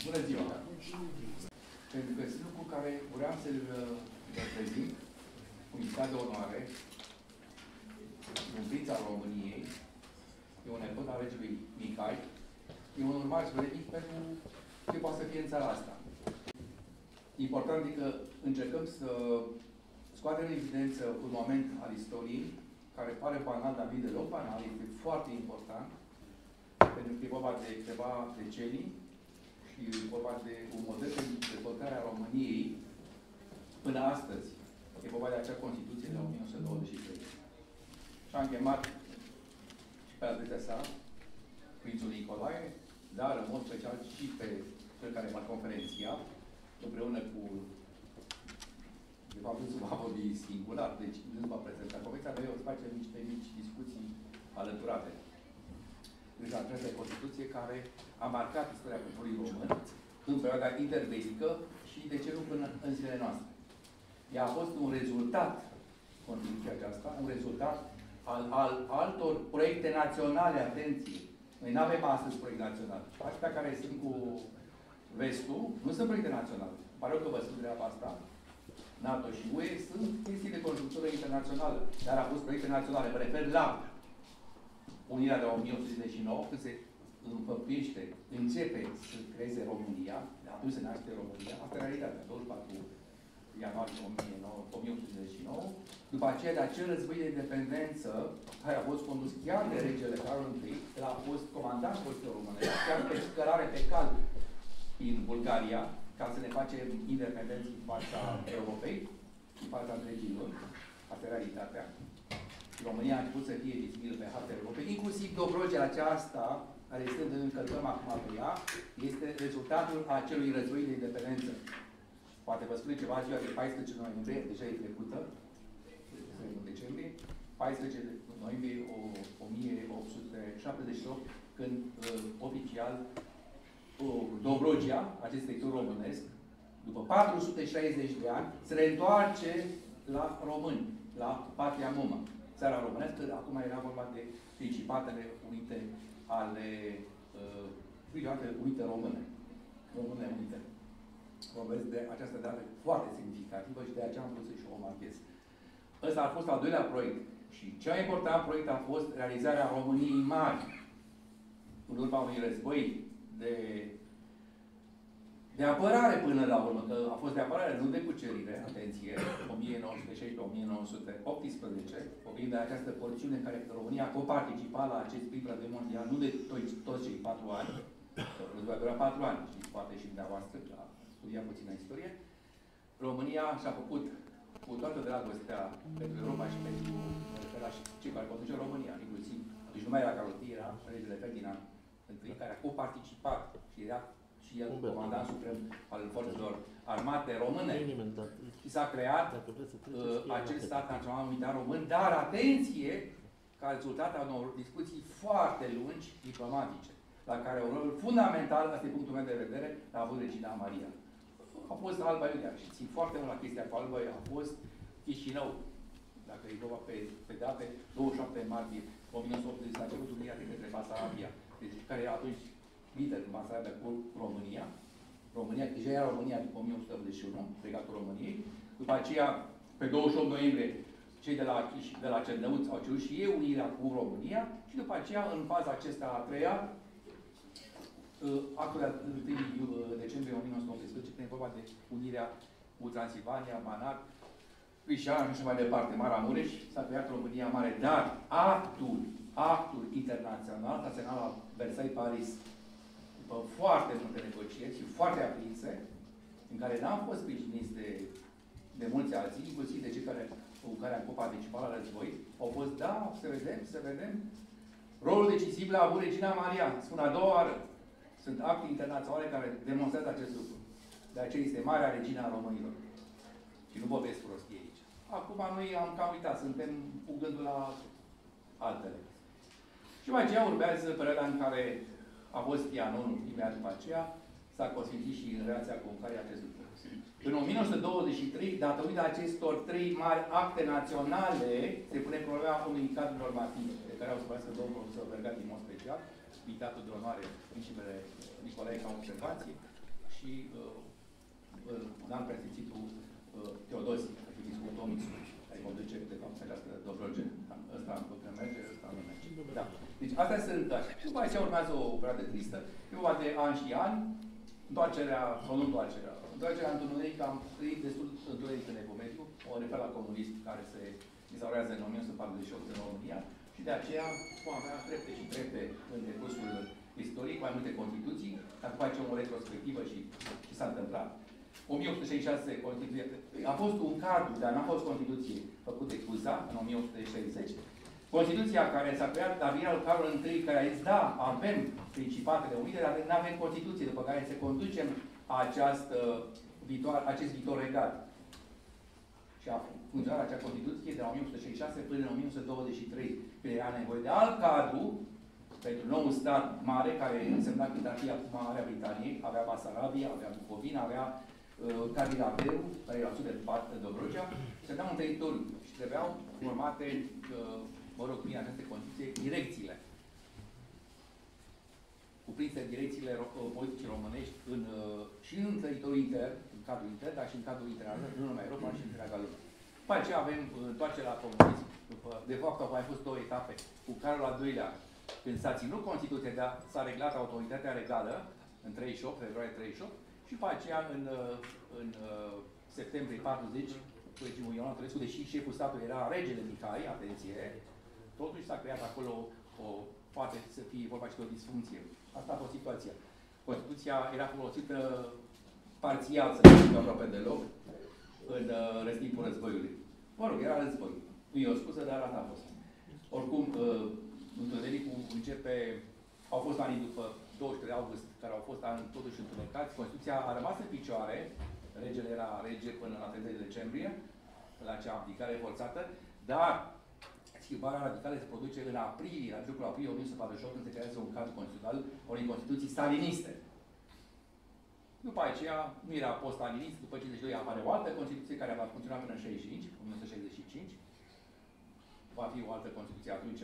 Bună ziua! Pentru că sunt lucru care vreau să-l prezint cu invitat de onoare, un prinț al României, e un nepot al regelui Mihai, e un urmaș vrednic pentru ce poate să fie în țara asta. Important e că încercăm să scoatem în evidență un moment al istoriei, care pare banal, dar vine deloc banal, este foarte important, pentru că e vorba de câteva decenii și e vorba de un model de dezvoltare a României până astăzi. E vorba de acea Constituție de 1923. Și am chemat și pe adresa sa, Prințul Nicolae, dar în mod special și pe cel care va conferenția, împreună cu, de fapt, nu se va vorbi singular, deci nu se va prezenta conferenția, dar eu o să facem niște mici discuții alăturate. Deci această Constituție care a marcat istoria poporului român în perioada interbelică și, de ce nu, până în zilele noastre. Ea a fost un rezultat, Constituția aceasta, un rezultat al altor proiecte naționale, atenție. Noi nu avem astăzi proiecte naționale. Astea care sunt cu vestul, nu sunt proiecte naționale. Pare rău că vă spun treaba asta. NATO și UE sunt chestii de conjunctură internațională, dar au fost proiecte naționale. Mă refer la Unirea de 1869, când se înfăptuiește, începe să creeze România, atunci se naște România, asta e realitatea, 24 ianuarie 1869, după aceea de acel război de independență, care a fost condus chiar de regele Carol I, el a fost comandant forțelor românești, chiar pe cărare pe cal în Bulgaria, ca să ne facem independenți în fața Europei, în fața întregii lor. Asta e realitatea. România a început să fie vizibilă pe harta Europei, inclusiv Dobrogea aceasta, care este în încălcăm acum pe ea, este rezultatul acelui război de independență. Poate vă spune ceva ziua de 14 noiembrie, deja e trecută, în decembrie, 14 noiembrie 1878, când oficial Dobrogea, acest teritoriu românesc, după 460 de ani, se reîntoarce la români, la patria mumă. Țara românească, acum era vorba de Principatele Unite ale Unite Române. Române Unite. Vorbesc de această dată foarte semnificativă și de aceea am vrut să și o marchez. Ăsta a fost al doilea proiect. Și cel mai important proiect a fost realizarea României mari. În urma unui război de apărare până la urmă, că a fost de apărare, nu de cucerire, atenție, 1916-1918, vorbim de această porțiune în care România a coparticipat la acest prim război mondial, nu de toți cei 4 ani, războiul a durat 4 ani, știți, poate și dumneavoastră, la studia puțină istorie. România și-a făcut cu toată dragostea pentru Europa și pentru cei care conduce România, inclusiv, deci nu mai era Carol I, era regele Ferdinand I, care a coparticipat și era și el comandant suprem al forțelor armate române. Și s-a creat acest stat național unitar român, dar atenție, ca rezultat a unor discuții foarte lungi diplomatice, la care un rol fundamental, asta e punctul meu de vedere, a avut Regina Maria. A fost Alba Iulia și țin foarte mult la chestia cu Alba, a fost Chișinău, dacă e vorba pe date, 27 martie 1980, la începutul unirea de către Basarabia, deci care era atunci lider în Basarabia cu România. România, deja era România după 1881, regatul României. După aceea, pe 28 noiembrie, cei de la Cernăuț au cerut și ei unirea cu România și după aceea, în faza acesta a treia, actul de 1 decembrie 1918, când e vorba de unirea cu Transilvania, Banat, Crișan și mai departe, Maramureș, s-a creat România Mare, dar actul internațional, s-a semnat la Versailles, Paris, după foarte multe negocieri și foarte aprinse, în care n-am fost sprijiniți de mulți alții, inclusiv de cei cu care am participat la război, au fost, da, să vedem, rolul decisiv l-a avut Regina Maria, spun a doua oară. Sunt acte internaționale care demonstrează acest lucru. De aceea este Marea Regina a Românilor. Și nu vorbesc prostie aici. Acum noi am cam uitat, suntem cu gândul la altele. Și mai aceea urmează perioada în care a fost Trianon, imediat după aceea, s-a consfințit și în relația cu Ungaria acest lucru. În 1923, datorită acestor 3 mari acte naționale, se pune problema unui cadru normativ, de care au să vorbească domnul profesor Bergat, în mod special, invitatul de onoare, principele Nicolae, ca observație. și în an preasfințitul Teodosie, arhiepiscopul Tomițu, care conduce, de fapt, această Dobrogea. Ăsta nu merge, ăsta nu merge. Da. Deci, astea sunt așa. După aceea urmează o perioadă tristă. E vorba de ani și ani, întoarcerea, sau nu întoarcerea întunerică, am trăit destul întuneric în Evul Mediu, o refer la comunism care se instaurează în 1948 în România, și de aceea vom avea trepte și trepte în decursul istoric, mai multe Constituții, dar facem o retrospectivă și ce s-a întâmplat. 1866 Constituție. A fost un cadru, dar n-a fost Constituție făcut de Cuza în 1860. Constituția care s-a creat la Viral Carol I, care a zis, da, avem Principatele Unite, dar nu avem Constituție, după care să conducem acest viitor regat. Și a funcționat acea Constituție de la 1866 până în 1923, când era nevoie de alt cadru pentru nou stat mare, care însemna cât ar fi Marea Britanie, avea Basarabia, avea Bucovina, avea Cadilaberu, care era sud de Dobrogea, și aveam un teritoriu și trebuiau formate, mă rog, prin aceste condiții, direcțiile. Cuprinse direcțiile politice românești și în teritoriul intern, în cadrul intern, dar și în cadrul internațional, nu numai Europa, și întreaga lume. După aceea avem întoarcerea la comunism. De fapt, au mai fost două etape. Cu Carol al II-lea, când s-a ținut Constituția, s-a reglat autoritatea regală, în 38, februarie 38, și după aceea, în septembrie 40, regimul Ioan Antonescu, deși șeful statului era regele Mihai, atenție, totuși s-a creat acolo poate să fie vorba și de o disfuncție. Asta a fost situația. Constituția era folosită parțial, să nu zic aproape deloc, în răstimpul războiului. Mă rog, era război. Nu e o scuză, dar asta a fost. Oricum, întunericul începe, au fost anii după 23 august, care au fost totuși întunecați. Constituția a rămas în picioare, regele era rege până la 30 decembrie, la acea abdicare forțată, dar schimbarea radicală se produce în aprilie, la mijlocul aprilie 1948, când se creează un cadru constituțional, unei Constituții staliniste. După aceea, nu era post-stalinist, după 52 apare o altă Constituție care va funcționa până în 65, 1965. Va fi o altă Constituție atunci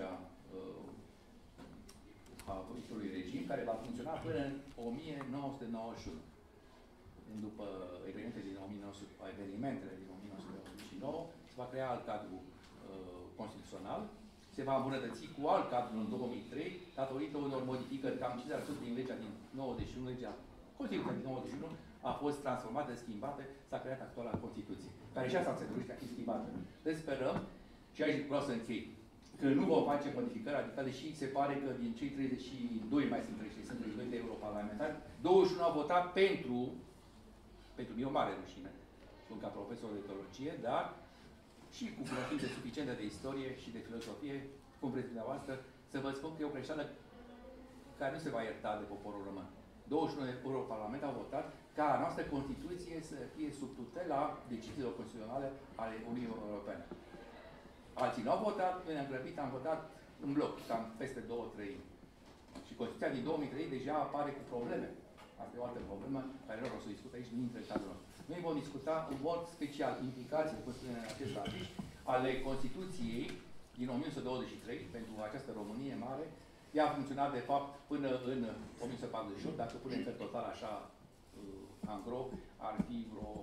a viitorului regim, care va funcționa până în 1991. După evenimentele din 1989, se va crea alt cadru constituțional, se va îmbunătăți cu alt cadru în 2003, datorită unor modificări. Cam 50% din legea din 91, legea Constituția din 91, a fost transformată, schimbată, s-a creat actuala Constituție, care și asta se dorește a fi schimbată. Deci sperăm, și aici vreau să închei, că nu vom face modificări radicale, și se pare că din cei 32, mai sunt 32 de europarlamentari, 21 au votat pentru mine o mare rușine, sunt ca profesor de teologie, dar și cu cunoștințe suficiente de istorie și de filosofie, cum vreți dumneavoastră, să vă spun că e o greșeală care nu se va ierta de poporul român. 21 de europarlament au votat ca a noastră Constituție să fie sub tutela deciziilor constituționale ale Uniunii Europene. Alții nu au votat, noi ne-am grăbit, am votat în bloc, cam peste 2/3. Și Constituția din 2003 deja apare cu probleme. Asta e o altă problemă, care nu o să discut aici, nu intră cadrul. Noi vom discuta în mod special implicații, cum spune în acest afiș, ale Constituției din 1923, pentru această Românie mare. Ea a funcționat, de fapt, până în 1948, dacă punem pe total așa, angro, ar fi vreo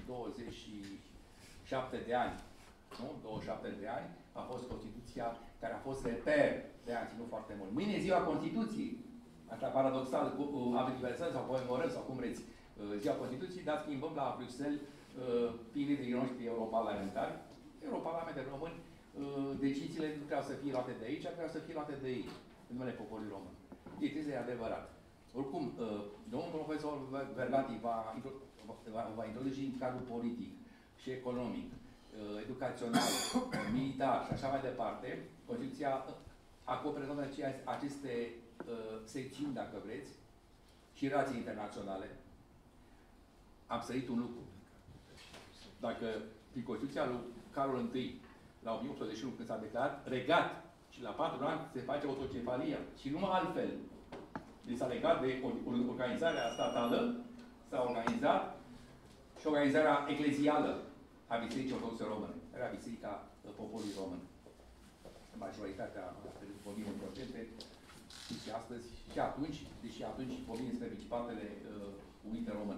27 de ani. Nu? 27 de ani a fost Constituția care a fost reper de ani, ținut foarte mult. Mâine e ziua Constituției. Asta paradoxal, aniversăm sau comemorăm sau cum vreți ziua Constituției, dar schimbăm la Bruxelles prin liderii noștri europarlamentari. Europarlamentari români, deciziile nu trebuiau să fie luate de aici, trebuiau să fie luate de ei, în numele poporului român. Este adevărat. Oricum, domnul profesor Vergati va introduce în cadrul politic și economic, educațional, militar și așa mai departe. Constituția acoperă toate aceste secțiuni, dacă vreți, și relații internaționale. Am sărit un lucru. Dacă prin Constituția lui Carol I, la 1881, când s-a declarat regat, și la 4 ani se face autocefalia, și numai altfel, deci s-a legat de organizarea statală, s-a organizat și organizarea eclezială a Bisericii Ortodoxe Române. Era Biserica Poporului Român. Majoritatea, vorbim în procente, și astăzi, și atunci, deși atunci vorbim despre Principatele Unite Române.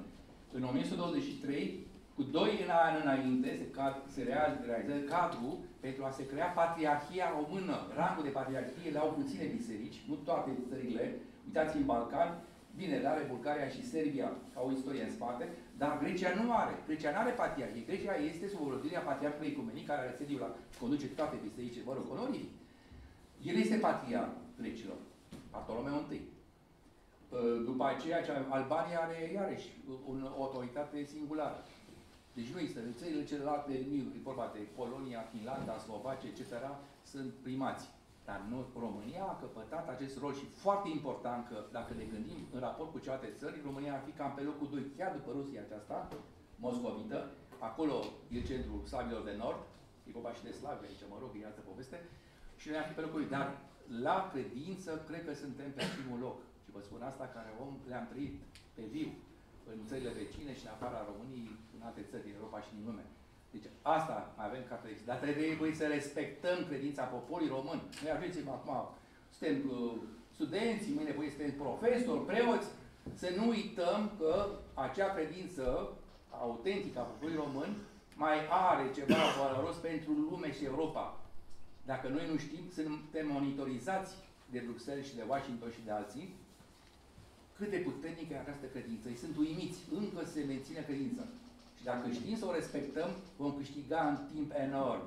În 1923, cu 2 ani înainte, se realizează cadrul pentru a se crea Patriarhia Română. Rangul de Patriarhie le au puține biserici, nu toate țările. Uitați în Balcan, bine, le are Bulgaria și Serbia, ca o istorie în spate, dar Grecia nu are. Grecia nu are Patriarhie. Grecia este sub ordinea Patriarhului Ecumenic, care are sediul la, conduce toate bisericile, mă rog, onorific. El este patriarh grecilor, Bartolomeu I. După aceea, Albania are iarăși o autoritate singulară. Deci nu există. Țările celelalte, e vorba de Polonia, Finlanda, Slovacia, etc., sunt primați. Dar nu, România a căpătat acest rol și foarte important că, dacă ne gândim în raport cu celelalte țări, România ar fi cam pe locul 2, chiar după Rusia aceasta, moscovită. Acolo e centrul slavilor de nord, e vorba și de slavi aici, mă rog, e altă poveste. Și noi ar fi pe locul 2. Dar la credință, cred că suntem pe primul loc. Și vă spun asta care le-am trăit pe viu în țările vecine și în afara României, în alte țări din Europa și din lume. Deci asta mai avem ca tradiție. Dar trebuie să respectăm credința poporului român. Noi ajungem acum, suntem studenți, mâine voi suntem profesori, preoți, să nu uităm că acea credință autentică a poporului român mai are ceva valoros pentru lume și Europa. Dacă noi nu știm, suntem monitorizați de Bruxelles și de Washington și de alții, cât de puternică e această credință. Ei sunt uimiți, încă se menține credința. Și dacă știm să o respectăm, vom câștiga în timp enorm.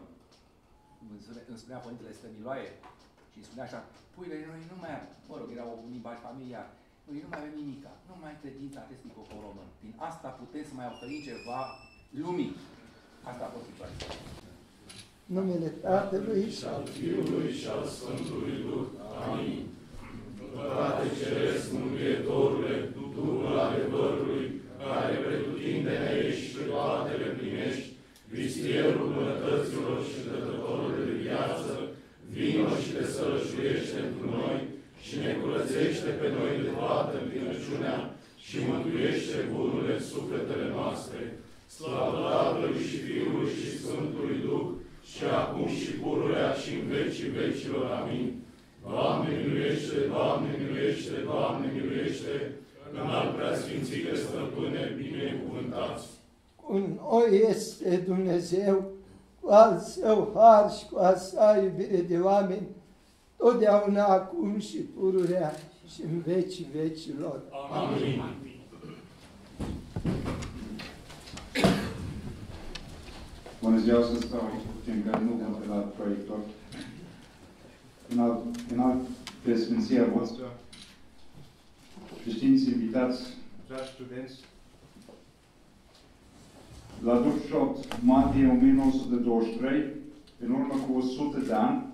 Îmi spunea Părintele Stăniloae și îmi spunea așa, puiile, noi nu mai, mă rog, era un limbaj familiar, noi nu mai avem nimica, nu mai credința acestui popor român. Din asta putem să mai oferim ceva lumii. Asta a fost situația. Numele Tatălui și al Fiului și al Sfântului Duh. Amin. Tată Ceresc, Mângâietorule, Duhul adevărului, care pretutindene ești și toate le primești, vistierul bunătăților și dătătorul de viață, vino și te sălășuiește întru noi și ne curățește pe noi de toată învinăciunea și mântuiește bunurile sufletele noastre. Slavă Tatălui și Fiului și Sfântului Duh, și acum și pururea și în vecii vecilor. Amin. Doamne miluiește, Doamne miluiește, Doamne miluiește, în al preasfințite stăpâne binecuvântați. Cu noi este Dumnezeu, cu al său har și cu a sa iubire de oameni, totdeauna acum și pururea și în vecii vecilor. Amin. Bună ziua, să stau aici cu cei care nu văd la proiector. În alte sfinția voastră, creștiniți invitați, dragi studenți, la 28 martie 1923, în urmă cu 100 de ani,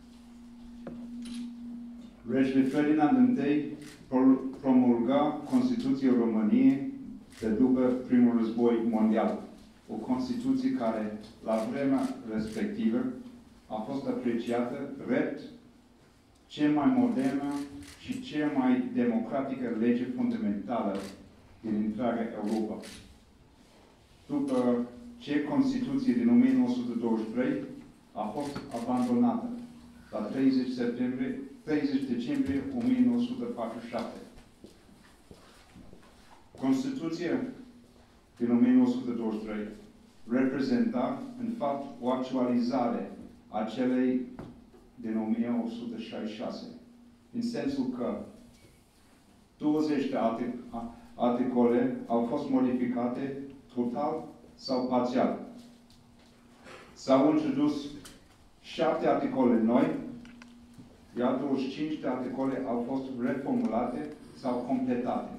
regele Ferdinand I promulga Constituția României de după primul război mondial. O Constituție care, la vremea respectivă, a fost apreciată drept cea mai modernă și cea mai democratică lege fundamentală din întreaga Europa. După ce Constituția din 1923 a fost abandonată la 30 decembrie 1947. Constituția din 1923 reprezenta, în fapt, o actualizare a celei din 1966, în sensul că 20 de articole au fost modificate total sau parțial. S-au introdus 7 articole noi, iar 25 de articole au fost reformulate sau completate.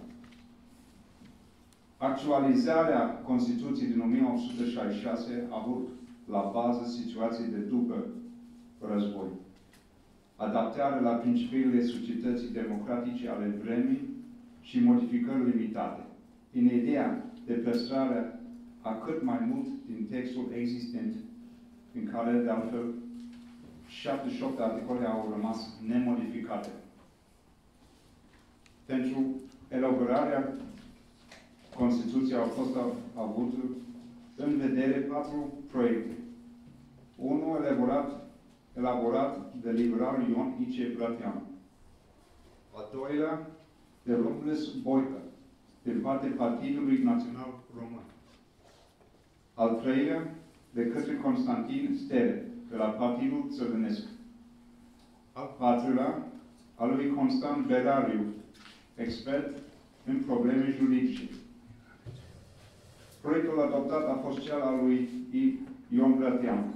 Actualizarea Constituției din 1966 a avut la bază situației de după război. Adaptarea la principiile societății democratice ale vremii și modificări limitate, în ideea de păstrarea a cât mai mult din textul existent, în care, de altfel, 78 articole au rămas nemodificate. Pentru elaborarea Constituției au fost avut în vedere 4 proiecte. Unul elaborat de liberalul Ion I.C. Brătianu. Al doilea de Rumles Boică, din partea Partidului Național Român. Al treilea, de către Constantin Stere, de la Partidul Țărănesc. Al patrulea, al lui Constant Berariu, expert în probleme juridice. Proiectul adoptat a fost cel al lui Ion Gratian.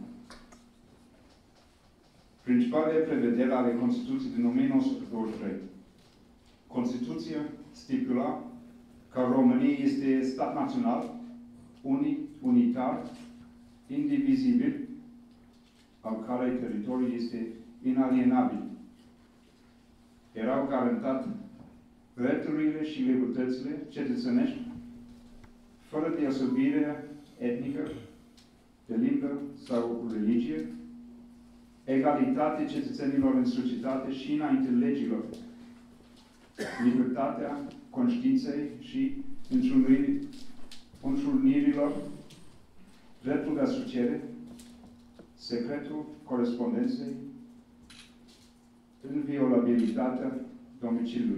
Principalele prevederi ale Constituției din 1923. Constituția stipula că România este stat național, unitar, indivizibil, al cărei teritoriu este inalienabil. Erau garantate drepturile și libertățile cetățenești, fără deosebire etnică, de limbă sau religie, egalitate cetățenilor în societate și înainte legilor, libertatea conștiinței și întrunirilor, dreptul de asociere, secretul corespondenței, inviolabilitatea domiciliului.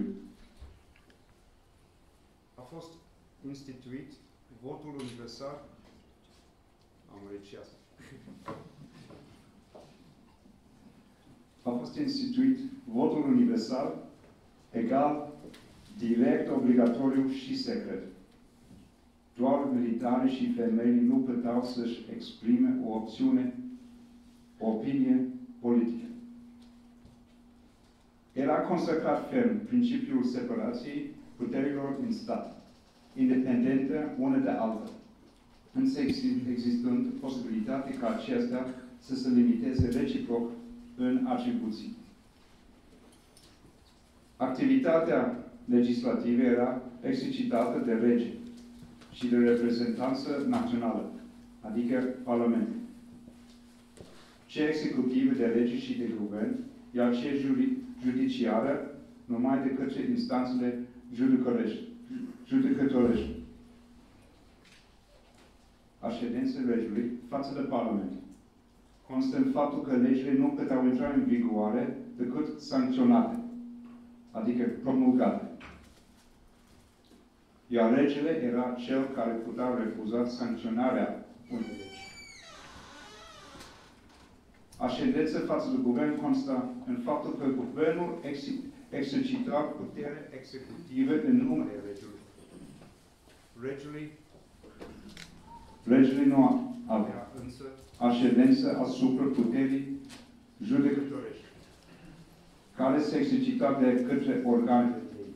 A fost instituit votul universal. Am reușit asta. A fost instituit votul universal, egal, direct, obligatoriu și secret. Doar militarii și femeile nu puteau să-și exprime o opțiune, o opinie politică. Era consacrat ferm principiul separației puterilor în stat, independentă una de alta, însă existând posibilitatea ca acestea să se limiteze reciproc în atribuții. Activitatea legislativă era exercitată de rege și de reprezentanță națională, adică Parlament. Cea executivă de lege și de guvern, iar cea judiciară numai de către instanțele judecătorești. Aședința regelui față de Parlament constă în faptul că legile nu puteau intra în vigoare decât sancționate, adică promulgate. Iar regele era cel care putea refuza sancționarea unei legi. Aședința față de guvern constă în faptul că guvernul exercita putere executivă în numele regelui. Regele nu avea însă aședință asupra puterii judecătorești, care se exercita de către organele ei.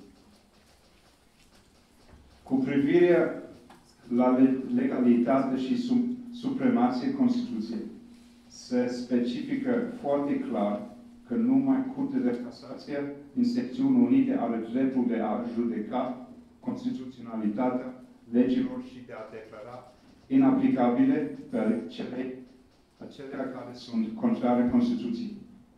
Cu privire la legalitate și supremație Constituției, se specifică foarte clar că numai Curtea de Casație, în secțiunea unite, are dreptul de a judeca constituționalitatea legilor și de a declara inaplicabile pe acelea care sunt contrare Constituției.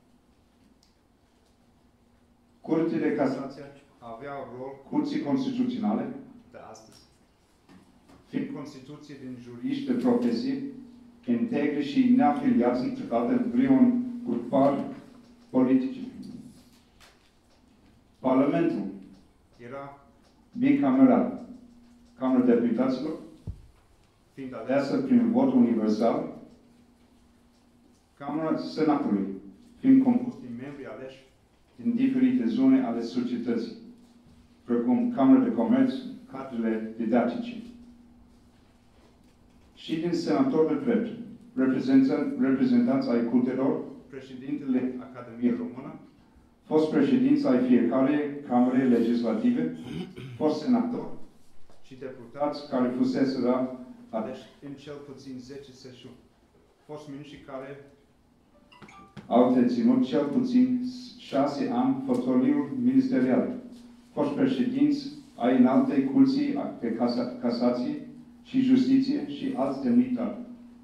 Curtea de Casație avea rol Curții Constituționale de astăzi, fiind Constituție din juriști de profesie, integri și neafiliați într-adevăr vreun grupar politice. Parlamentul era bicameral, Camera Deputaților, fiind aleasă prin vot universal, Camera Senatului, fiind compus din membri aleși din diferite zone ale societății, precum Camera de Comerț, cadrele didactice. Și din senatori de drept, reprezentanți ai cultelor, președintele Academiei Română, fost președinți ai fiecare camere legislative, fost senatori și deputați care fuseseră aleși în cel puțin 10 sesiuni, fost miniștri care au deținut cel puțin 6 ani fotoliul ministerial, fost președinți ai înaltei curții de casație și justiție și alți demnitari.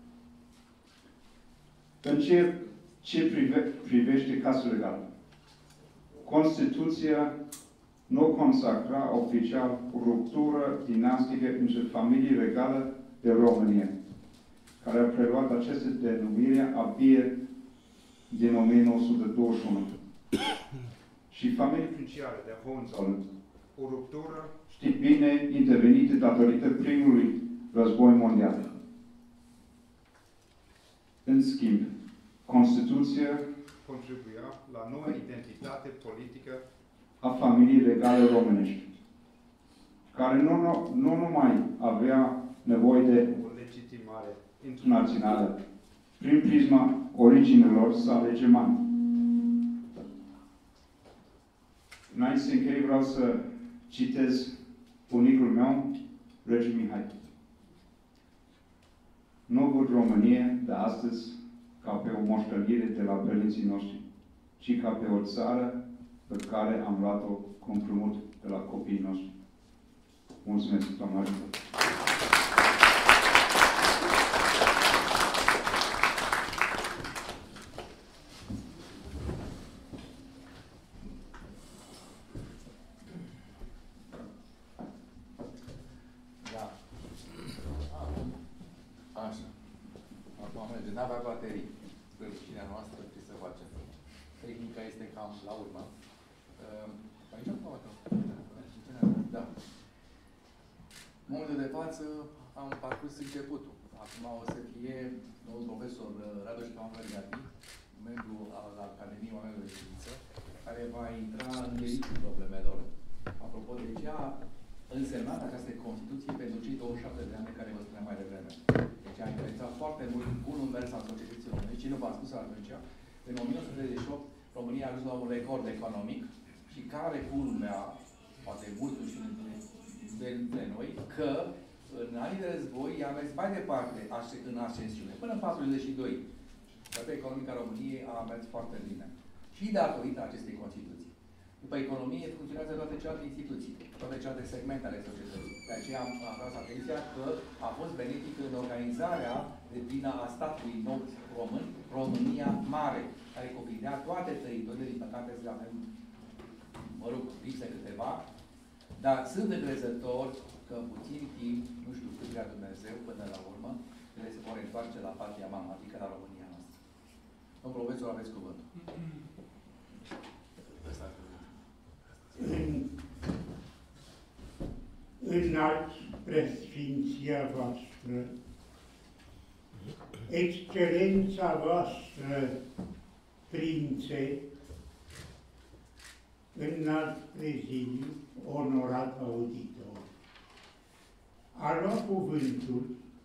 În ce privește casul legal, Constituția nu consacra oficial ruptură dinastică între familii regale de România, care a preluat aceste denumire abia din 1921, și familii princiare de Hohenzollern, o ruptură, știți bine, intervenită datorită primului război mondial. În schimb, Constituția contribuia la noua identitate politică a familiei regale românești, care nu numai avea nevoie de o legitimare internațională prin prisma originilor sale germane. Înainte să închei, vreau să citez bunicul meu, Rege Mihai. Nu văd România de astăzi ca pe o moștenire de la părinții noștri, ci ca pe o țară pe care am luat-o cu împrumut de la copiii noștri. Mulțumesc, doamna Rândă. N-avea baterii. Spre rușinea noastră, ce să facem? Tehnica este cam la urmă. Aici am poate. Da. În momentul de față am parcurs începutul. Acum o să fie noul profesor Radoș Camărgati, membru al Academiei Oamenilor de Știință, care va intra în meritul problemelor. Apropo de ce a însemnat această Constituție pentru cei 27 de ani care vă spuneam mai devreme. Deci a influențat foarte mult bunul mers al societății românești. Cine v-a spus atunci, în 1938, România a ajuns la un record economic și care culmea, poate mult nu știu de noi, că în anii de război a mers mai departe în ascensiune. Până în 42, partea economică a României a mers foarte bine. Și datorită acestei Constituții. După economie funcționează toate celelalte instituții, toate celelalte segmente ale societății. De aceea am atras atenția că a fost benefic în organizarea de plină a statului nou român, România Mare, care cuprindea toate teritoriile, din păcate să avem, mă rog, lipsă câteva, dar sunt încrezător că în puțin timp, nu știu cât vrea Dumnezeu, până la urmă, ele se vor întoarce la patria mamă, adică la România noastră. Domnul profesor, aveți cuvântul. Înalt preasfinția voastră, excelența voastră, prințe, înalt prezidiu, onorat auditor, a luat cuvântul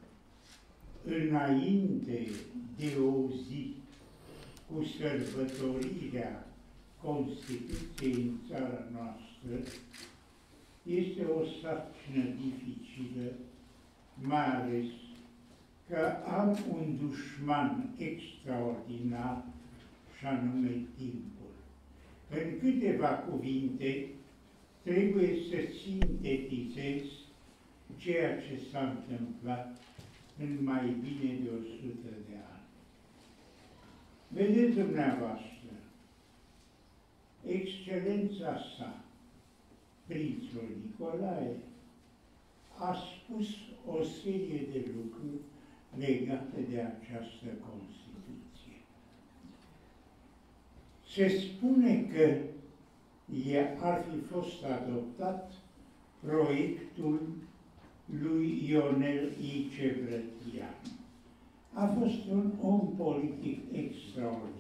înainte de o zi cu sărbătorirea Constituției în țara noastră este o sarcină dificilă, mai ales că am un dușman extraordinar și anume timpul. În câteva cuvinte trebuie să sintetizez ceea ce s-a întâmplat în mai bine de 100 de ani. Vedeți dumneavoastră, Excelența sa, Prințul Nicolae, a spus o serie de lucruri legate de această Constituție. Se spune că ar fi fost adoptat proiectul lui Ionel I. Cevrătian. A fost un om politic extraordinar,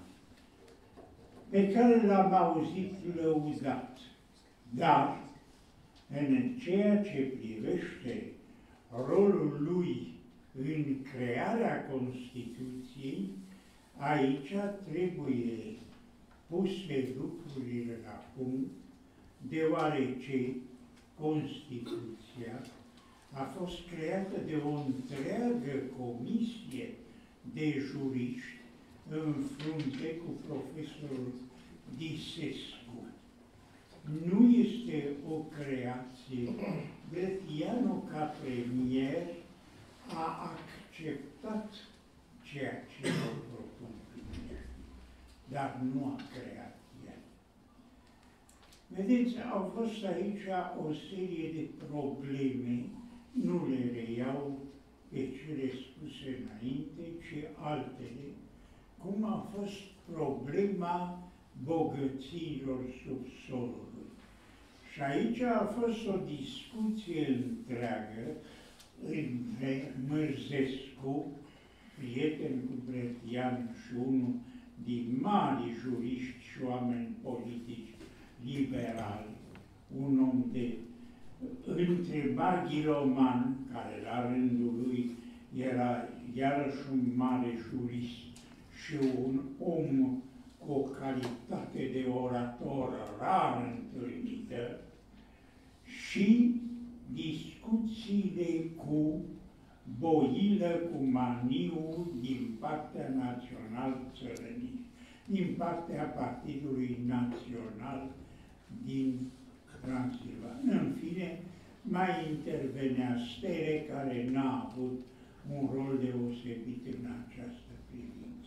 pe care l-am auzit lăudat, dar în ceea ce privește rolul lui în crearea Constituției, aici trebuie puse lucrurile la punct, deoarece Constituția a fost creată de o întreagă comisie de juriști în frunte cu profesorul Disescu. Nu este o creație. Grătianu, ca premier, a acceptat ceea ce au propus, dar nu a creat el. Vedeți, au fost aici o serie de probleme, nu le reiau pe cele spuse înainte, ci altele, cum a fost problema bogățiilor subsolului. Și aici a fost o discuție întreagă între Mârzescu, prieten cu Brătian și unul din mari juriști și oameni politici liberali, un om de între Baghiloman, care la rândul lui era iarăși un mare jurist și un om cu o calitate de orator rar întâlnită, și discuțiile cu Boilă, cu Maniu din partea național-țărănist, din partea Partidului Național din Transilvania. În fine, mai intervenea Stere, care n-a avut un rol deosebit în această privință.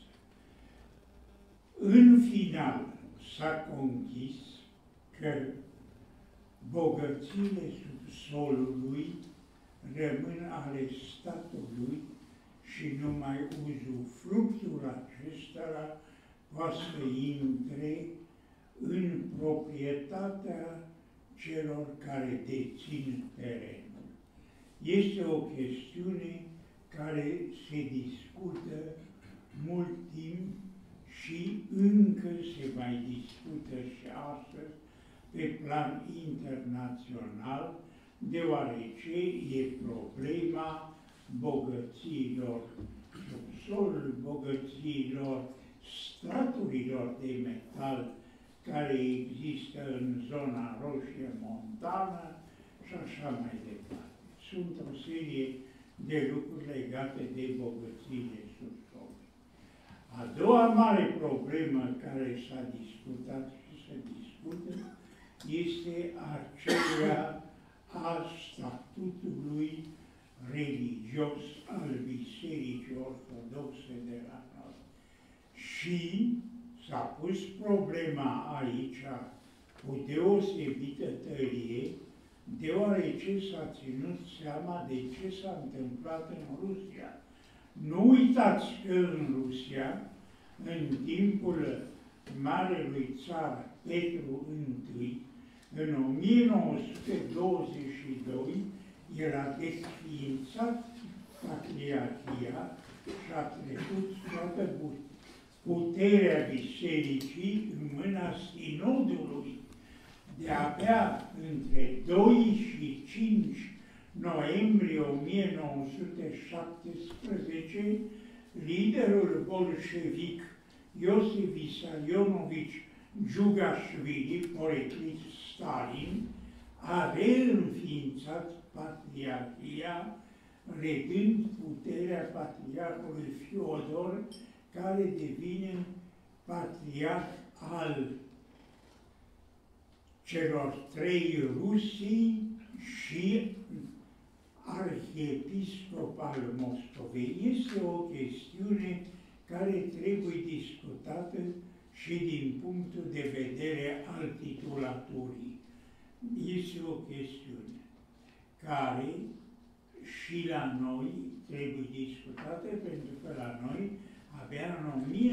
În final, s-a conchis că bogățiile subsolului rămân ale statului și numai uzufructul acestora poate să intre în proprietatea celor care dețin terenul. Este o chestiune care se discută mult timp și încă se mai discută și astăzi pe plan internațional, deoarece e problema bogățiilor subsolului, bogățiilor straturilor de metal care există în zona roșie montană și așa mai departe. Sunt o serie de lucruri legate de bogățiile subsolului. A doua mare problemă care s-a discutat și se discută este aceea a statutului religios al Bisericii Ortodoxe de la noi. Și s-a pus problema aici cu deosebită tărie, deoarece s-a ținut seama de ce s-a întâmplat în Rusia. Nu uitați că în Rusia, în timpul marelui țar Petru I, în 1922, era desființat patriarhia și a trecut toată puterea bisericii în mâna sinodului. De-abia între 2 și 5 noiembrie 1917, liderul bolșevic Iosif Vissarionovici Giugașvili, poreclit Stalin, a reînființat patriarhia, redând puterea patriarhului Fiodor, care devine patriarh al celor 3 Rusii și arhiepiscop al Moscovei. Este o chestiune care trebuie discutată și din punctul de vedere al titulaturii. Este o chestiune care și la noi trebuie discutată, pentru că la noi abia în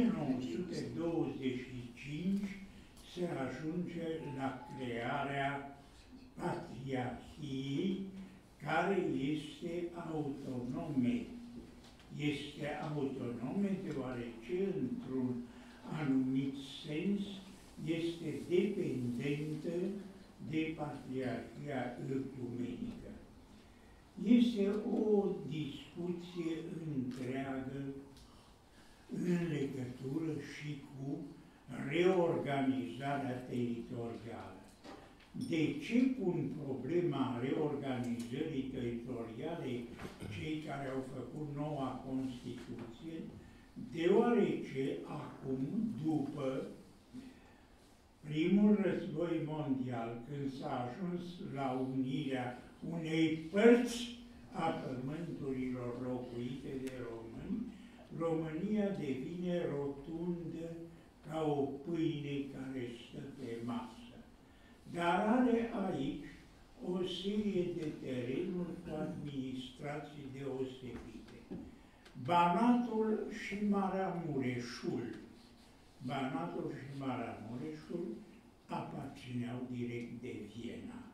1925 se ajunge la crearea patriarhiei, care este autonome. Este autonome deoarece, într-un anumit sens, este dependentă de patriarhia ecumenică. Este o discuție întreagă în legătură și cu reorganizarea teritorială. De ce pun problema reorganizării teritoriale cei care au făcut noua Constituție? Deoarece acum, după primul război mondial, când s-a ajuns la unirea unei părți a pământurilor locuite de români, România devine rotundă ca o pâine care stă pe masă. Dar are aici o serie de terenuri cu administrații deosebite. Banatul și Maramureșul. Banatul și Maramureșul aparțineau direct de Viena.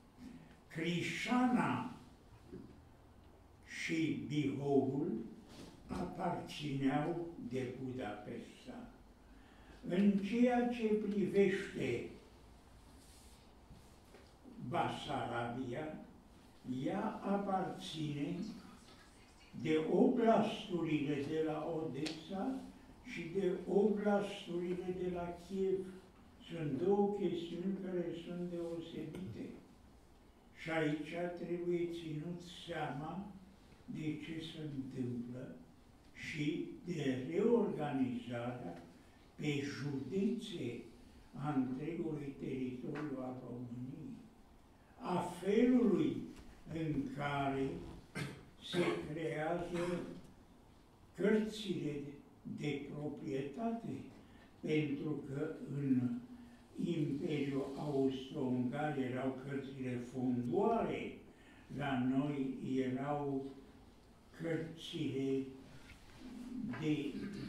Crișana și Bihovul aparțineau de Budapesta. În ceea ce privește Basarabia, ea aparține de oblasturile de la Odessa și de oblasturile de la Kiev. Sunt două chestiuni care sunt deosebite. Și aici trebuie ținut seama de ce se întâmplă și de reorganizarea pe județe a întregului teritoriu al României, a felului în care se creează cărțile de proprietate, pentru că în Imperiul Austro-Ungar erau cărțile fondoare, la noi erau cărțile de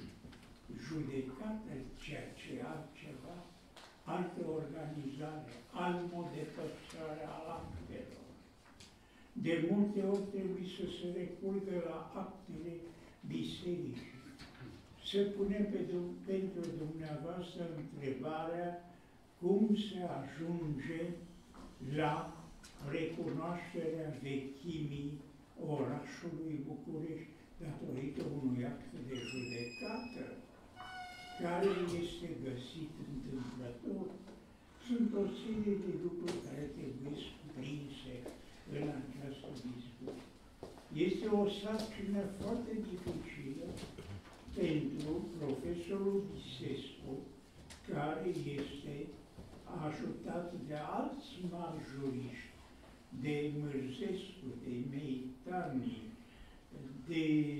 judecată, ceea ce altceva, altă organizare, alt mod de păstrare al actelor. De multe ori trebuie să se recurgă la actele bisericii. Se pune pentru dumneavoastră întrebarea cum se ajunge la recunoașterea vechimii orașului București datorită unui act de judecată care este găsit întâmplător. Sunt o serie de lucruri care trebuie cuprinse în această discuție. Este o sarcină foarte dificilă pentru profesorul Bisescu, care este ajutat de alți mari juriști, de Mârzescu, de Meitani, de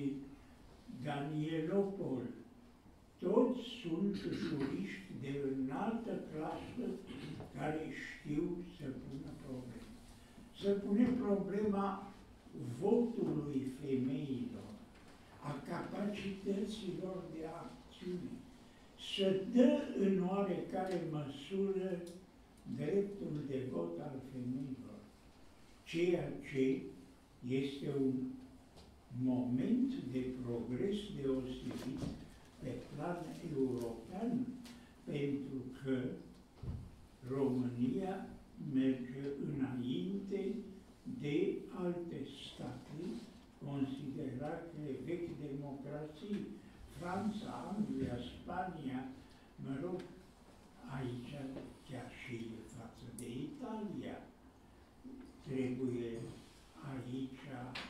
Danielopol. Toți sunt juriști de înaltă clasă care știu să pună probleme. Să pune problema votului femeilor, a capacităților de acțiune, să dă în oarecare măsură dreptul de vot al femeilor, ceea ce este un moment de progres deosebit pe plan european, pentru că România merge înainte de alte state considerate vechi democrații, Franța, Anglia, Spania, mă rog, aici chiar și față de Italia. Trebuie aici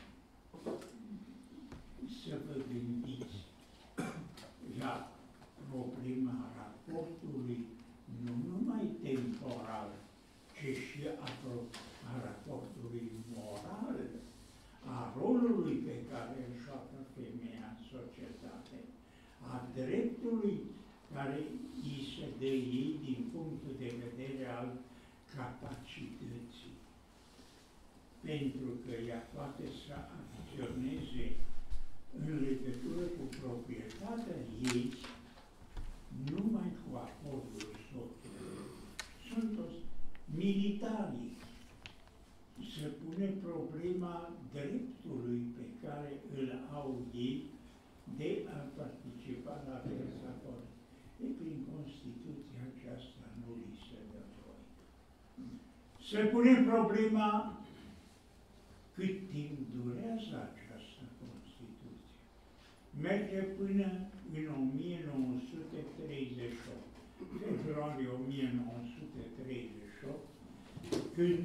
să vă gândiți la problema raportului, nu numai temporal, ci și a raportului moral, a rolului pe care îl joacă femeia în societate, a dreptului care îi se dă ei din punctul de vedere al capacității. Pentru că ea poate să acționeze în legătură cu proprietatea ei numai cu acordul soțului. Sunt toți militarii. Se pune problema dreptului pe care îl au ei de a participa la viața politică. E prin Constituția aceasta nu li se dă voie. Se pune problema cât timp durează această Constituție. Merge până în 1938, februarie 1938, când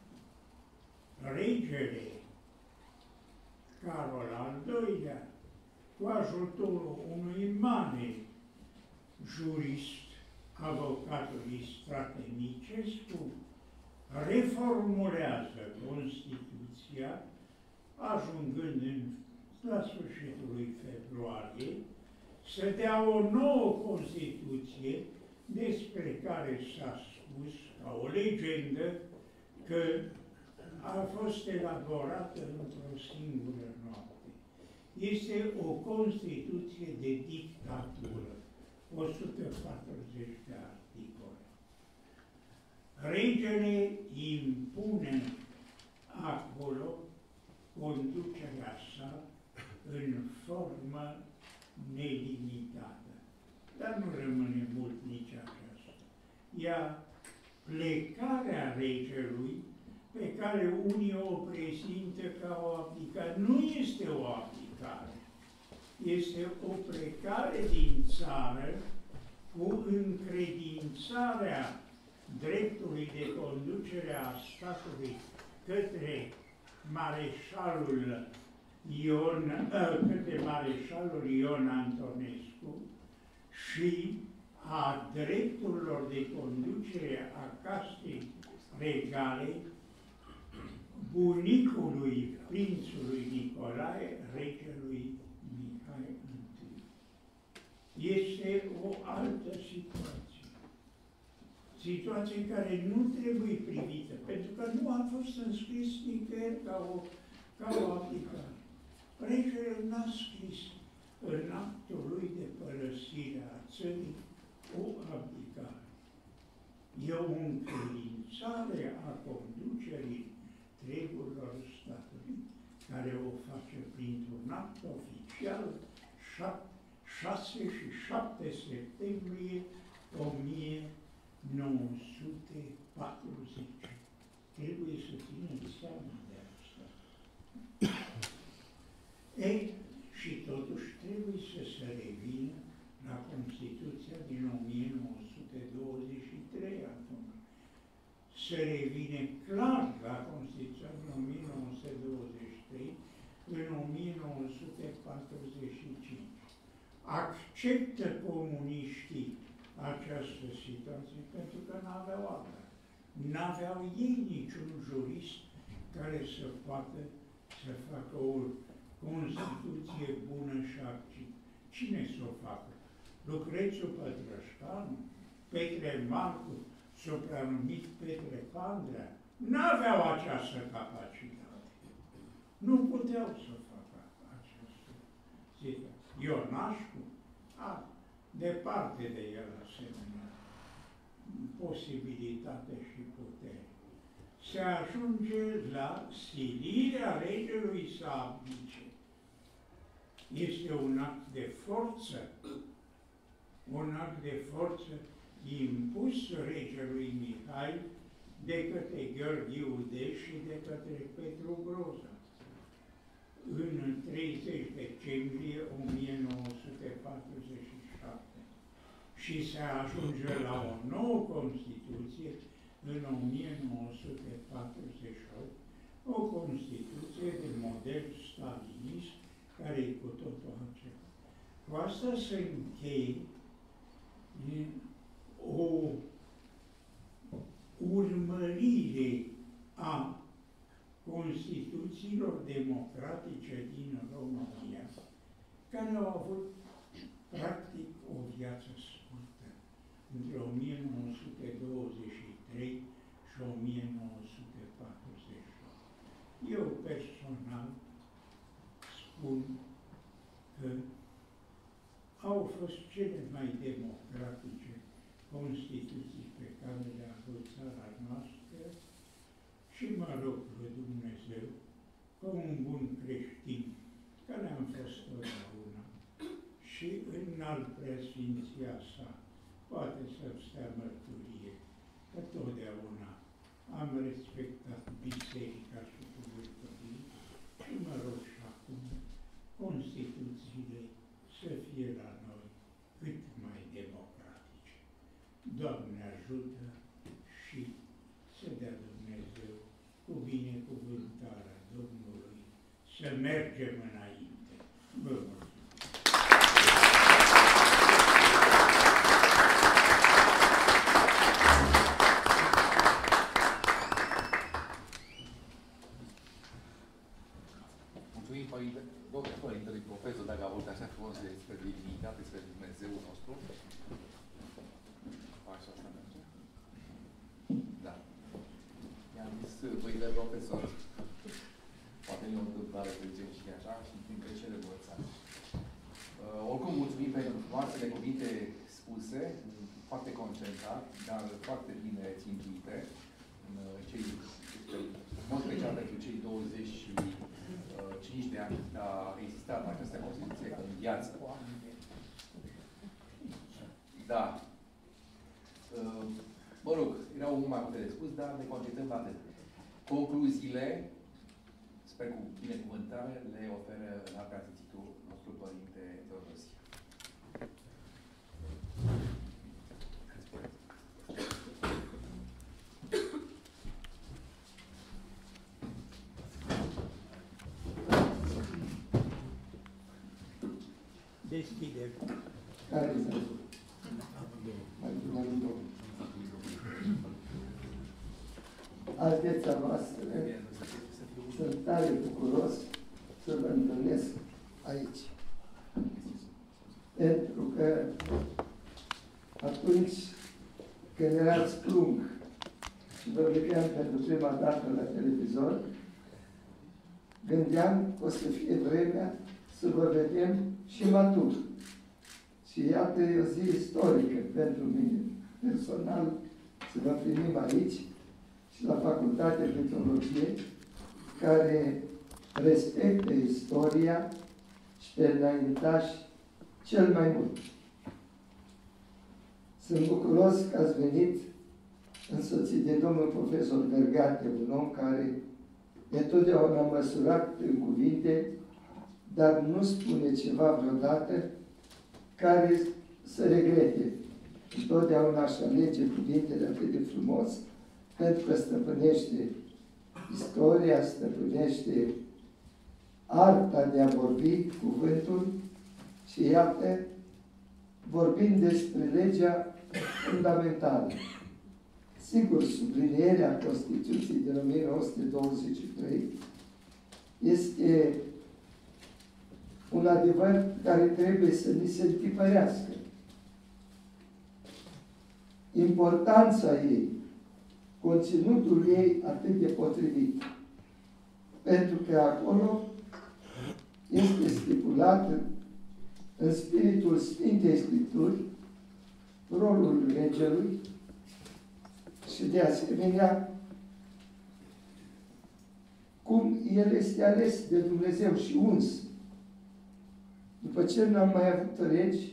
regele Carol al II-lea, cu ajutorul unui mare jurist, avocatul Stratenicescu, reformulează Constituția, ajungând la sfârșitul lui februarie, să dea o nouă Constituție despre care s-a spus, ca o legendă, că a fost elaborată într-o singură noapte. Este o Constituție de dictatură, 140 de articole. regele impune acolo conducerea sa în formă nelimitată. Dar nu rămâne mult nici aceasta. Ea plecarea regelui, pe care unii o prezintă ca o abdicare, nu este o abdicare. Este o plecare din țară cu încredințarea dreptului de conducere a statului către mareșalul Ion Antonescu și a drepturilor de conducere a castei regale bunicului prințului Nicolae, regelui Mihai I. Este o altă situație. Situație care nu trebuie privită, pentru că nu a fost înscris nicăieri ca o abdicare. Regele n-a scris în actul lui de părăsire a țării o abdicare. E o încredințare a conducerii treburilor statului, care o face printr-un act oficial 6 și 7 septembrie 1940. Trebuie să ținem seama de asta. Ei, și totuși trebuie să se revină la Constituția din 1923 atunci. Se revine clar la Constituția din 1923 în 1945. Acceptă comuniștii această situație pentru că n-aveau alta. N-aveau ei niciun jurist care să poată să facă o Constituție bună și activă. Cine să o facă? Lucrețiu Pătrășcanu, Petre Marcu, supranumit Petre Pandrea, n-aveau această capacitate. Nu puteau să facă această situație. Ionașcu, departe de el asemenea posibilitate și putere. Se ajunge la silirea regelui să abdice. Este un act de forță, impus regelui Mihai de către Gheorghe Udeș și de către Petru Groza în 30 decembrie 1947 și se ajunge la o nouă Constituție în 1948, o Constituție de model stalinist, care e cu totul altceva. Cu asta se încheie o urmărire a Constituțiilor democratice din România, care au avut practic o viață scurtă, între 1923 și 1948. Eu personal spun că au fost cele mai democratice Constituții pe care le-a avut țara noastră și mă rog lui Dumnezeu, ca un bun creștin, care am fost totdeauna, și în alt preasfinția sa, poate să-mi stea mărturie, că totdeauna am respectat biserica și cuvântul ei și mă rog și acum Constituțiile să fie la noi cât mai democratice. Doamne ajută și să dea Dumnezeu cu binecuvântarea Domnului să mergem înainte. Vă mulțumesc! Mulțumim Părintele Profesor, dacă a vorbit așa frumos despre divinitate, despre Dumnezeul nostru. Așa asta merge. Da. I-am zis, Părintele Profesor, poate nu e o întâmplare, să zicem și așa, și printre cele învățate. Oricum, mulțumim pentru frumoasele cuvinte spuse, foarte concentrat, dar foarte bine țintuite, în mod special pentru cei 25 de ani a existat această Constituție în viață. Da. Mă rog, erau mai multe de spus, dar ne concentrăm la atât. Concluziile, sper cu binecuvântare, le oferă la preasfințitul nostru Părinte Teodosie. Deschidem. Care sunt? Alteța voastră, sunt tare bucuros să vă întâlnesc aici. Pentru că atunci când erați plung și vă vedeam pentru prima dată la televizor, gândeam că o să fie vremea să vă vedem și matur. Și iată, e o zi istorică pentru mine, personal, să vă primim aici și la Facultatea de Teologie, care respectă istoria și pe înaintași cel mai mult. Sunt bucuros că ați venit însoțit de domnul profesor Bergate, un om care de totdeauna măsurat în cuvinte, dar nu spune ceva vreodată care să regrete. Întotdeauna își alege cuvintele atât de frumos, pentru că stăpânește istoria, stăpânește arta de a vorbi cuvântul și iată, vorbim despre legea fundamentală. Sigur, sublinierea Constituției din 1923 este un adevăr care trebuie să ni se întipărească. Importanța ei, conținutul ei atât de potrivit. Pentru că acolo este stipulat în spiritul Sfintei Scripturi rolul regelui și de asemenea cum el este ales de Dumnezeu și uns. După ce n-am mai avut regi,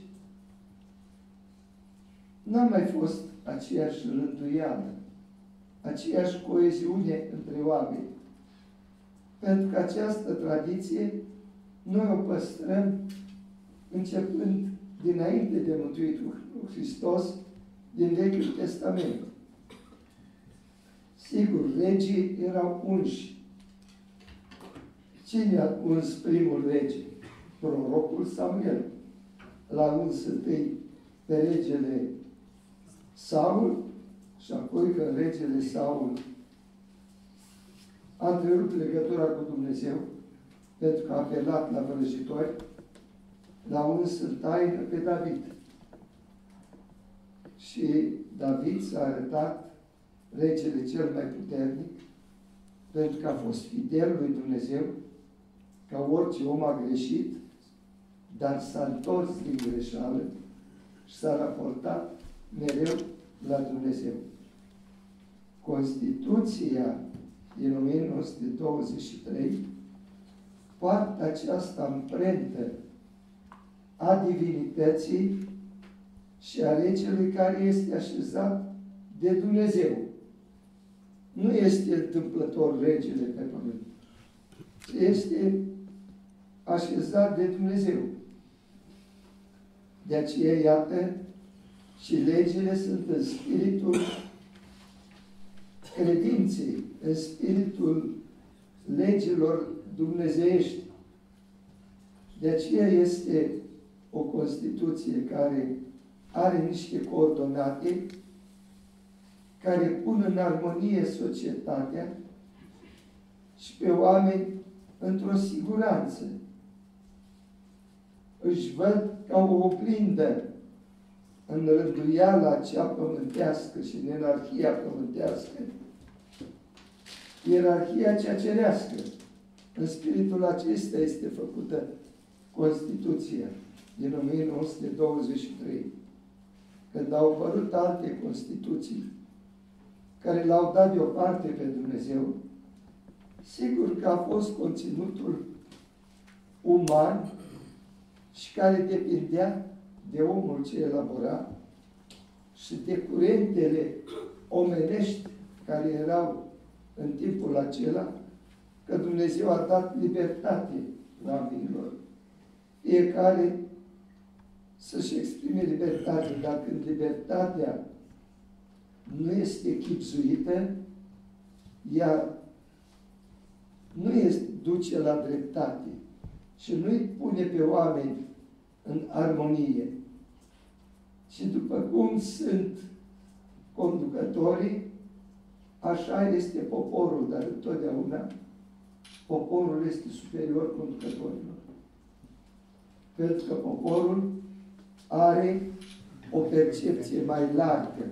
n-a mai fost aceeași rânduială, aceeași coeziune între oameni. Pentru că această tradiție noi o păstrăm începând dinainte de Mântuitul Hristos din Vechiul Testament. Sigur, regii erau unși. Cine a uns primul rege? Prorocul Samuel. L-a uns întâi pe regele Saul și apoi că regele Saul a întrerupt legătura cu Dumnezeu pentru că a apelat la vrăjitori, l-a uns în taină pe David. Și David s-a arătat regele cel mai puternic pentru că a fost fidel lui Dumnezeu, ca orice om a greșit, dar s-a întors din greșeală și s-a raportat mereu la Dumnezeu. Constituția din 1923 poartă această amprentă a divinității și a regelui care este așezat de Dumnezeu. Nu este întâmplător regele pe pământ, ci este așezat de Dumnezeu. De aceea, iată, și legile sunt în spiritul credinței, în spiritul legilor dumnezeiești. De aceea este o Constituție care are niște coordonate care pun în armonie societatea și pe oameni într-o siguranță. Își văd ca o oglindă în rânduiala cea pământească și în ierarhia pământească, ierarhia cea cerească. În spiritul acesta este făcută Constituția din 1923. când au apărut alte Constituții care l-au dat deoparte pe Dumnezeu, sigur că a fost conținutul uman și care depindea de omul ce elabora și de curentele omenești care erau în timpul acela, că Dumnezeu a dat libertate oamenilor. Fiecare să-și exprime libertate, dar când libertatea nu este chibzuită, ea nu duce la dreptate și nu îi pune pe oameni în armonie. Și după cum sunt conducătorii, așa este poporul, dar întotdeauna poporul este superior conducătorilor. Pentru că poporul are o percepție mai largă.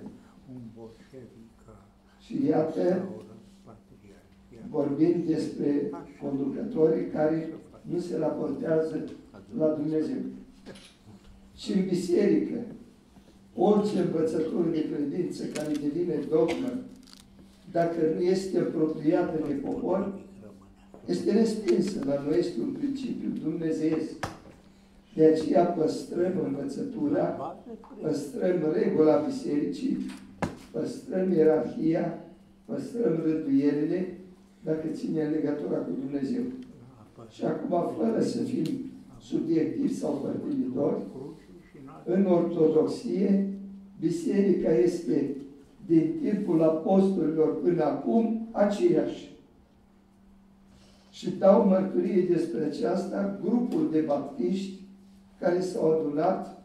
Și iată, vorbim despre conducătorii care nu se raportează la Dumnezeu. Și în biserică, orice învățătură de credință care devine dogmă, dacă nu este apropiată de popor, este respinsă. La noi este un principiu dumnezeiesc. De aceea păstrăm învățătura, păstrăm regula bisericii, păstrăm ierarhia, păstrăm rânduielile, dacă ținem legătura cu Dumnezeu. Și acum, fără să fim subiectivi sau părtinitori, în Ortodoxie, biserica este din timpul apostolilor până acum aceeași. Și dau mărturie despre aceasta grupul de baptiști care s-au adunat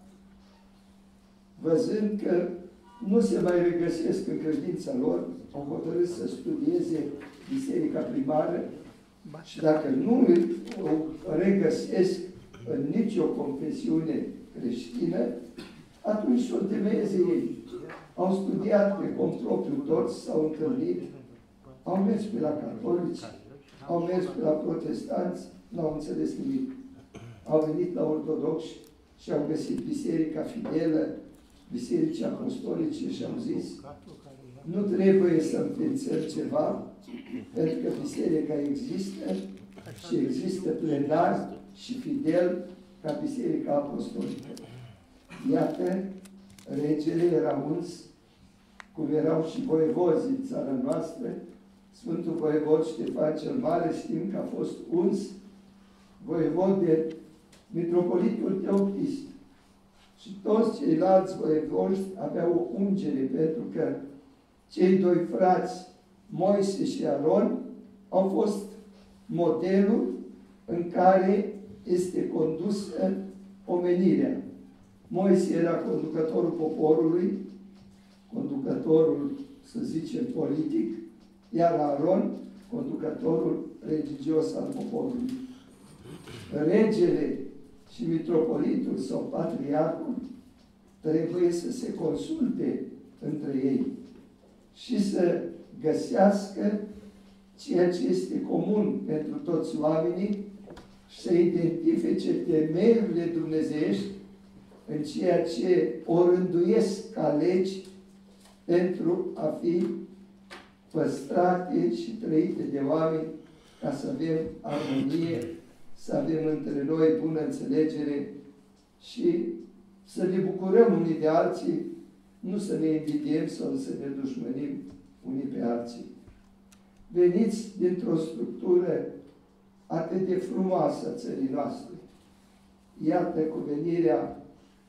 văzând că nu se mai regăsesc în credința lor, au hotărât să studieze biserica primară și dacă nu o regăsesc în nicio confesiune creștină, atunci să o întemeieze ei. Au studiat pe cont propriu toți, s-au întâlnit, au mers pe la catolici, au mers pe la protestanți, n-au înțeles nimic. Au venit la ortodoxi și au găsit biserica fidelă, bisericii apostolice și au zis, nu trebuie să înființăm ceva, pentru că biserica există și există plenar și fidel ca biserica apostolică. Iată, regele era uns, cum erau și voivozi în țara noastră. Sfântul voievod Ștefan cel Mare știm că a fost uns voievod de mitropolitul Teoctist. Și toți ceilalți voievozi aveau o ungere, pentru că cei doi frați, Moise și Aron, au fost modelul în care este condusă omenirea. Moise era conducătorul poporului, conducătorul, să zicem, politic, iar Aron, conducătorul religios al poporului. Regele și mitropolitul sau patriarhul trebuie să se consulte între ei și să găsească ceea ce este comun pentru toți oamenii și să identifice temeiurile dumnezeiești în ceea ce o rânduiesc ca legi pentru a fi păstrate și trăite de oameni, ca să avem armonie, să avem între noi bună înțelegere și să ne bucurăm unii de alții, nu să ne invidiem sau să ne dușmănim unii pe alții. Veniți dintr-o structură atât de frumoasă a țării noastre. Iată cu venirea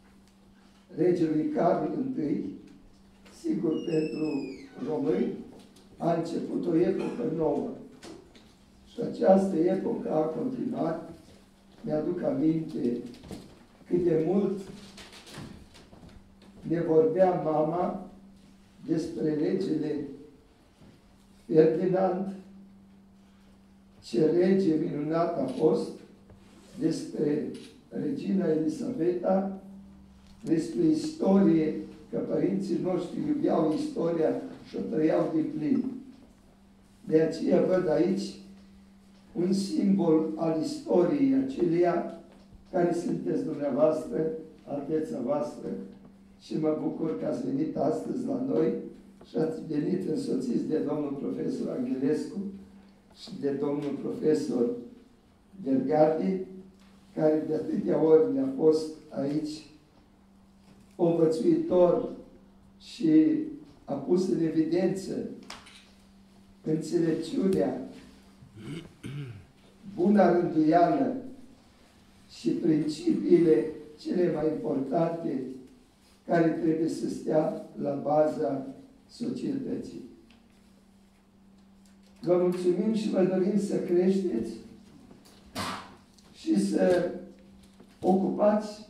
regelui Carol I, sigur pentru români, a început o epocă nouă. Și această epocă a continuat. Mi-aduc aminte cât de mult ne vorbea mama despre regele Ferdinand, ce rege minunat a fost, despre regina Elisabeta, despre istorie, că părinții noștri iubeau istoria și o trăiau din plin. De aceea văd aici un simbol al istoriei aceleia care sunteți dumneavoastră, alteța voastră, și mă bucur că ați venit astăzi la noi și ați venit însoțiți de domnul profesor Angelescu și de domnul profesor Vergati, care de atâtea ori ne-a fost aici învățuitor și a pus în evidență înțelepciunea, buna rânduială și principiile cele mai importante care trebuie să stea la baza societății. Vă mulțumim și vă dorim să creșteți și să ocupați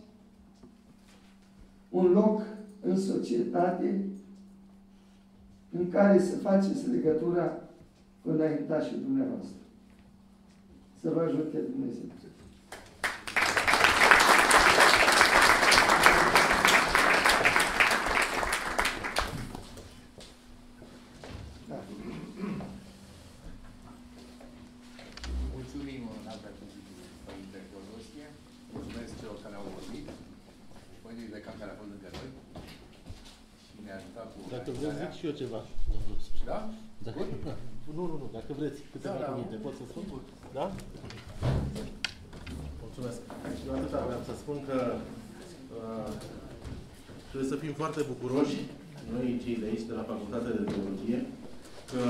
un loc în societate în care să faceți legătura cu înaintașii dumneavoastră. Să vă ajute Dumnezeu. Mulțumim în alta Părinte Teodosie. Mulțumesc celor care au vorbit. Părintele Decan care a fost lângă noi. Și ne-a ajutat cu... Dacă vreți, zic și eu ceva. Da? Dacă... Nu, dacă vreți câteva cuvinte, pot să spun? Da? Mulțumesc. Eu atâta vreau să spun că trebuie să fim foarte bucuroși, noi cei de aici, de la Facultatea de Teologie, că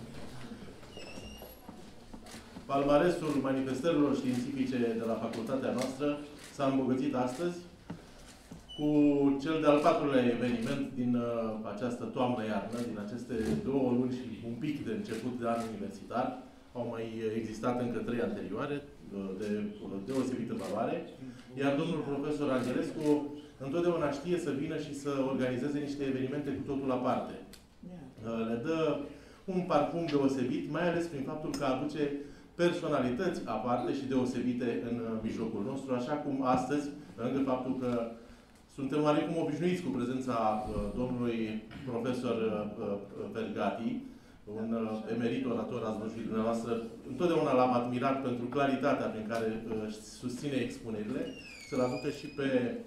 palmaresul manifestărilor științifice de la facultatea noastră s-a îmbogățit astăzi cu cel de-al 4-lea eveniment din această toamnă-iarnă, din aceste 2 luni și un pic de început de an universitar. Au mai existat încă 3 anterioare, de deosebită valoare. Iar domnul profesor Angelescu întotdeauna știe să vină și să organizeze niște evenimente cu totul aparte. Le dă un parfum deosebit, mai ales prin faptul că aduce personalități aparte și deosebite în mijlocul nostru, așa cum astăzi, pe lângă faptul că suntem oarecum obișnuiți cu prezența domnului profesor Vergati, un emerit orator, ați văzut dumneavoastră. Întotdeauna l-am admirat pentru claritatea prin care susține expunerile. Să-l aducă și pe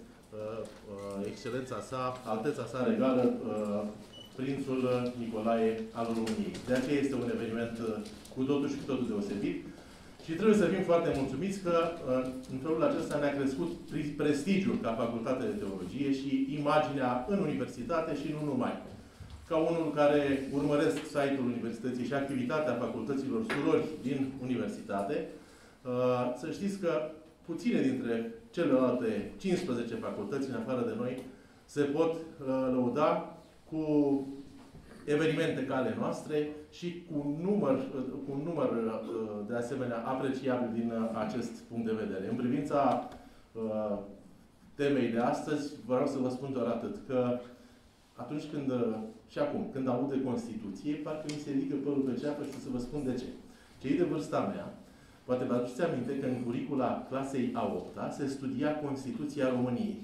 excelența sa, alteța sa regală, Prințul Nicolae al României. De aceea este un eveniment cu totul și cu totul deosebit. Și trebuie să fim foarte mulțumiți că în felul acesta ne-a crescut prestigiul ca Facultate de Teologie și imaginea în universitate și nu numai. Ca unul care urmăresc site-ul universității și activitatea facultăților surori din universitate, să știți că puține dintre celelalte 15 facultăți în afară de noi se pot lăuda cu evenimente ca ale noastre și cu un număr de asemenea apreciabil din acest punct de vedere. În privința temei de astăzi, vreau să vă spun doar atât, că atunci când, și acum, când aud de Constituție, parcă mi se ridică părul pe ceafă și să vă spun de ce. Cei de vârsta mea, poate vă aduceți aminte că în curicula clasei a 8-a se studia Constituția României.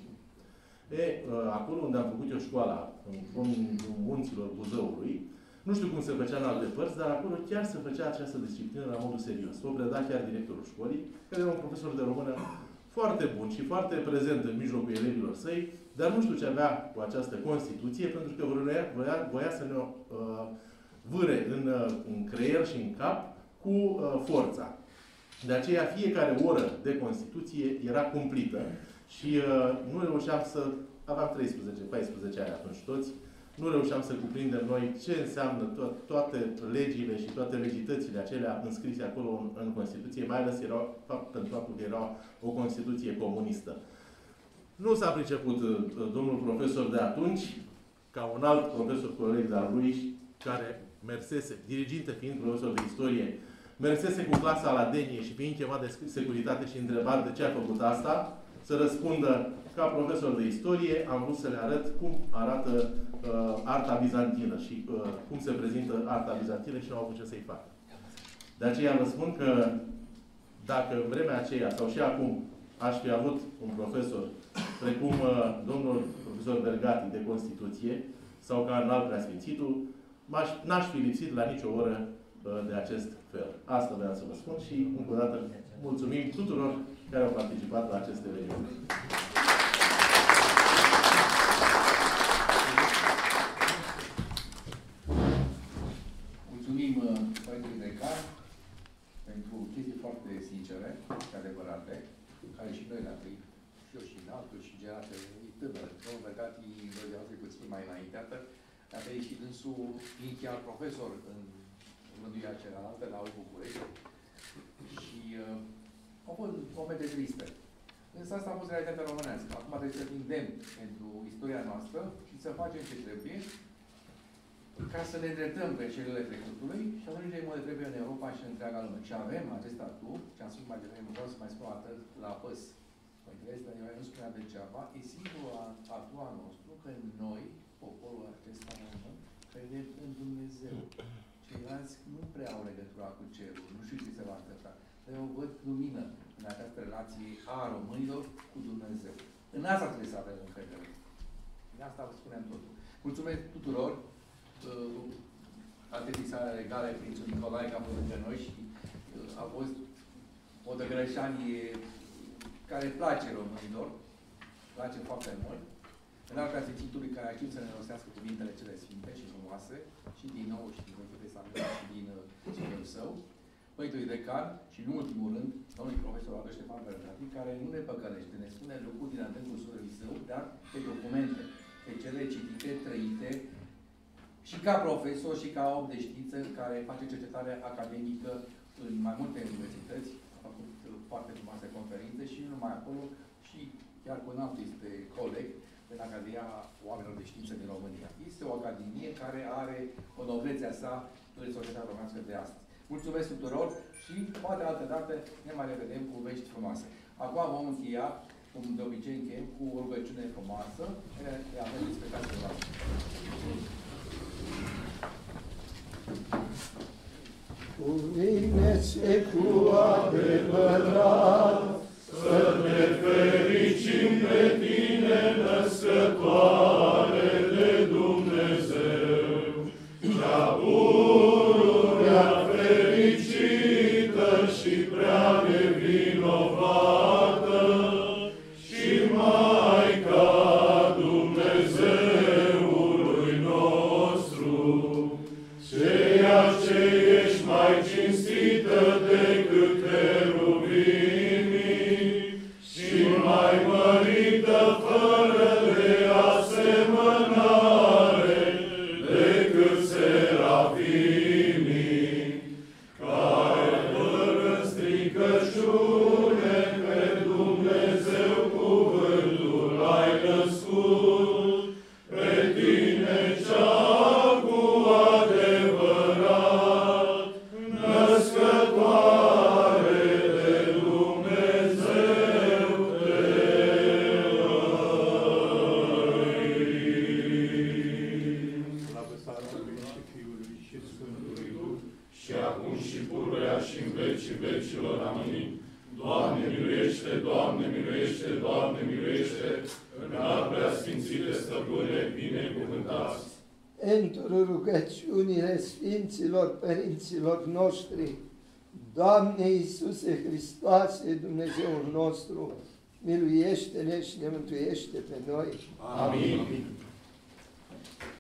Acolo unde am făcut eu școala, în munților Buzăului, nu știu cum se făcea în alte părți, dar acolo chiar se făcea această disciplină la modul serios. O preda chiar directorul școlii, care era un profesor de română foarte bun și foarte prezent în mijlocul elevilor săi, dar nu știu ce avea cu această Constituție, pentru că voia să ne vâre în creier și în cap cu forța. De aceea, fiecare oră de Constituție era cumplită și nu reușeam să... Aveam 13-14 ani atunci toți. Nu reușeam să cuprindem noi ce înseamnă toate legile și toate legitățile acelea înscrise acolo în Constituție, mai ales pentru faptul că era o Constituție comunistă. Nu s-a priceput domnul profesor de atunci, ca un alt profesor coleg de-al lui, care mersese, diriginte fiind profesor de istorie, mersese cu clasa la Denie și fiind chemat de securitate și întrebat de ce a făcut asta, să răspundă ca profesor de istorie, am vrut să le arăt cum arată arta bizantină și cum se prezintă arta bizantină și nu au avut ce să-i facă. De aceea vă spun că dacă în vremea aceea sau și acum aș fi avut un profesor precum domnul profesor Vergati de Constituție sau ca înalt preasfințitul, n-aș fi lipsit la nicio oră de acest fel. Asta vreau să vă spun și încă o dată mulțumim tuturor care au participat la acest eveniment. care și noi le-am trăit, și eu și în altul, și generația tânără. Domnul Bergati, de puțin mai înainteată, a trăit și dânsul inițial profesor în rânduia cealaltă, la București. Și au fost momente triste. Însă asta a fost realitatea românească. Acum trebuie să fim demni pentru istoria noastră și să facem ce trebuie ca să ne îndreptăm greșelile trecutului și atunci de trebuie în Europa și în întreaga lume. Și avem acest atu, ce am spus mai devreme, nu vreau să mai spun atât la păs. Mă interes, dar eu nu spuneam degeaba, e singurul atu al nostru că noi, poporul acesta român, credem în Dumnezeu. Ceilalți nu prea au legătura cu cerul, nu știu ce se va întâmpla. Dar eu văd lumină în această relație a românilor cu Dumnezeu. În asta trebuie să avem încredere. De asta vă spuneam totul. Mulțumesc tuturor. Atenția regale Prințul Nicolae, că a fost între noi și a fost o dăgrășanie care place românilor, place foarte mult. În arca Sfințitului, care a știut să ne rostească cuvintele cele sfinte și frumoase, și din nou și din Vechiul Testament și din Sfântul Său, Părintele Decan și, în ultimul rând, domnul profesor Ado Ștefan Bergati, care nu ne păcălește, ne spune lucruri din adâncul sufletului său, dar pe documente, pe cele citite, trăite, și ca profesor și ca om de știință care face cercetare academică în mai multe universități, a făcut foarte frumoase conferințe și nu numai acolo, și chiar cu un alt este coleg în Academia Oamenilor de Știință din România. Este o academie care are o noblețea sa în societatea românească de astăzi. Mulțumesc tuturor și poate altă dată ne mai revedem cu vești frumoase. Acum vom încheia, cum de obicei încheiem, cu o rugăciune frumoasă, care le avem respectați noastre. Cuvine-se cu adevărat să ne fericim pe tine, născătoare de Dumnezeu, cea pururea fericită și prea nevinovată, și Maica Dumnezeului nostru, ceea ce ești mai cinstită decât heruvimii și mai mărită fără de asemănare decât serafimii, care fără stricăciune pe Dumnezeu cuvântul ai născut, pe tine cea cu adevărat, născătoare de Dumnezeu te lăim. Slavă Tatălui și Fiului și Sfântului Duh, Și acum și pururea și în vecii vecilor. Amin. Doamne miluiește, Doamne miluiește, Doamne miluiește, în al preasfințite stăpâne, binecuvântați. Pentru rugăciunile Sfinților Părinților noștri, Doamne Iisuse Hristoase, Dumnezeul nostru, miluiește-ne și ne mântuiește pe noi. Amin.